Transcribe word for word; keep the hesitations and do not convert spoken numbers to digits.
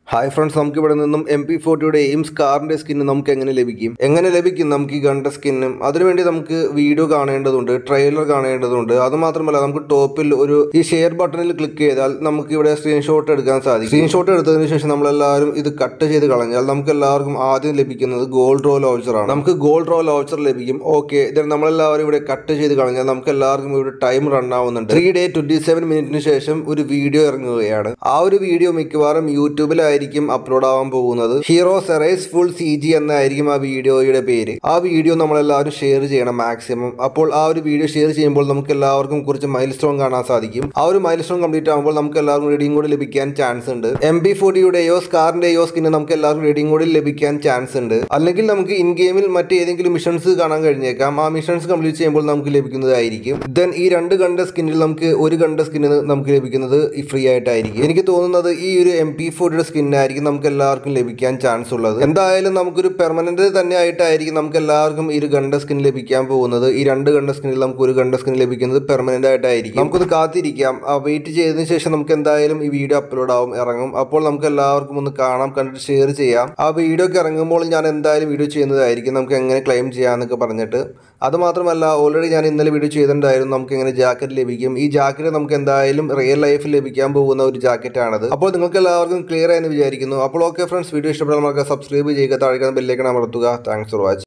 Hi friends, നമുക്ക് ഇവിടെ നിന്നും എം പി ഫോർട്ടിയുടെ എയിംസ് കാറിന്റെ സ്കിന്ന് നമുക്ക് എങ്ങനെ ലഭിക്കും എങ്ങനെ ലഭിക്കും നമുക്ക് ഈ ഗണ്ട സ്കിന്നും. അതിനുവേണ്ടി നമുക്ക് വീഡിയോ കാണേണ്ടതുണ്ട്, ട്രെയിലർ കാണേണ്ടതുണ്ട്. അതുമാത്രമല്ല, നമുക്ക് ടോപ്പിൽ ഒരു ഈ ഷെയർ ബട്ടണിൽ ക്ലിക്ക് ചെയ്താൽ നമുക്ക് ഇവിടെ സ്ക്രീൻഷോട്ട് എടുക്കാൻ സാധിക്കും. സ്ക്രീൻഷോട്ട് എടുത്തതിന് ശേഷം നമ്മളെല്ലാവരും ഇത് കട്ട് ചെയ്ത് കളഞ്ഞാൽ നമുക്ക് എല്ലാവർക്കും ആദ്യം ലഭിക്കുന്നത് ഗോൾഡ് റോ ലോഞ്ചർ ആണ്. നമുക്ക് ഗോൾഡ് റോ ലോഞ്ചർ ലഭിക്കും. ഓക്കെ, ദെൻ നമ്മളെല്ലാവരും ഇവിടെ കട്ട് ചെയ്ത് കളഞ്ഞാൽ നമുക്ക് എല്ലാവർക്കും ഇവിടെ ടൈം റൺ ആവുന്നുണ്ട്. ത്രീ ഡേ ട്വന്റി സെവൻ മിനിറ്റിന് ശേഷം ഒരു വീഡിയോ ഇറങ്ങുകയാണ്. ആ ഒരു വീഡിയോ മിക്കവാറും യൂട്യൂബിലായിരിക്കും അപ്ലോഡ് ആവാൻ പോകുന്നത്. ഹീറോസ് എറേസ് ഫുൾ സി ജി എന്നായിരിക്കും ആ വീഡിയോയുടെ പേര്. ആ വീഡിയോ നമ്മളെല്ലാവരും ഷെയർ ചെയ്യണം മാക്സിമം. അപ്പോൾ ആ ഒരു വീഡിയോ ഷെയർ ചെയ്യുമ്പോൾ നമുക്ക് എല്ലാവർക്കും കുറച്ച് മൈൽ സ്റ്റോൺ കാണാൻ സാധിക്കും. ആ ഒരു മൈൽ സ്റ്റോൺ കംപ്ലീറ്റ് ആകുമ്പോൾ നമുക്ക് എല്ലാവർക്കും റീഡിംഗ് കോഡ് ലഭിക്കാൻ ചാൻസ് ഉണ്ട്. എം ബി ഫോർട്ടിയുടെയോ സ്കാറിന്റെയോ സ്കിന്ന് നമുക്ക് എല്ലാവർക്കും റീഡിംഗ് കോഡിൽ ലഭിക്കാൻ ചാൻസ് ഉണ്ട്. അല്ലെങ്കിൽ നമുക്ക് ഇൻ ഗെയിമിൽ മറ്റേതെങ്കിലും മിഷൻസ് കാണാൻ കഴിഞ്ഞേക്കാം. ആ മിഷൻസ് കംപ്ലീറ്റ് ചെയ്യുമ്പോൾ നമുക്ക് ലഭിക്കുന്നതായിരിക്കും. ദെൻ ഈ രണ്ട് ഗണ്ട സ്കിന്നിൽ നമുക്ക് ഒരു ഗണ്ട സ്കിന്നിന് നമുക്ക് ലഭിക്കുന്നത് ഫ്രീ ആയിട്ടായിരിക്കും. എനിക്ക് തോന്നുന്നത് ഈ ഒരു എം പി ഫോർട്ടിയുടെ സ്കിൻ ആയിരിക്കും നമുക്ക് എല്ലാവർക്കും ലഭിക്കാൻ ചാൻസ് ഉള്ളത്. എന്തായാലും നമുക്കൊരു പെർമനന്റ് തന്നെ ആയിട്ടായിരിക്കും നമുക്ക് എല്ലാവർക്കും ഈ ഒരു ഗണ്ട സ്കിൻ ലഭിക്കാൻ പോകുന്നത്. ഈ രണ്ട് ഗണ്ട സ്കിന്നിൽ നമുക്ക് ഒരു ഗണ്ട സ്കിൻ ലഭിക്കുന്നത് പെർമനന്റ് ആയിട്ടായിരിക്കും. നമുക്കൊന്ന് കാത്തിരിക്കാം. വെയിറ്റ് ചെയ്തതിനു ശേഷം നമുക്ക് എന്തായാലും ഈ വീഡിയോ അപ്ലോഡ് ആവും, ഇറങ്ങും. അപ്പോൾ നമുക്ക് എല്ലാവർക്കും ഒന്ന് കാണാം, കണ്ടിട്ട് ഷെയർ ചെയ്യാം. ആ വീഡിയോ ഒക്കെ ഇറങ്ങുമ്പോൾ ഞാൻ എന്തായാലും വീഡിയോ ചെയ്യുന്നതായിരിക്കും, നമുക്ക് എങ്ങനെ ക്ലെയിം ചെയ്യാന്നൊക്കെ പറഞ്ഞിട്ട്. അതുമാത്രമല്ല, ഓൾറെഡി ഞാൻ ഇന്നലെ വീഡിയോ ചെയ്തിട്ടുണ്ടായിരുന്നു നമുക്ക് എങ്ങനെ ജാക്കറ്റ് ലഭിക്കും. ഈ ജാക്കറ്റ് നമുക്ക് എന്തായാലും റിയൽ ലൈഫിൽ ലഭിക്കാൻ പോകുന്ന ഒരു ജാക്കറ്റ് ആണത്. അപ്പോൾ നിങ്ങൾക്ക് എല്ലാവർക്കും ക്ലിയർ ആയെന്ന് വിചാരിക്കുന്നു. അപ്പോൾ ഓക്കെ ഫ്രണ്ട്സ്, വീഡിയോ ഇഷ്ടപ്പെട്ടാൽ നമുക്ക് സബ്സ്ക്രൈബ് ചെയ്യുക, താഴെ ബെല്ലൈക്കൺ അമർത്തുക. Thanks for watching.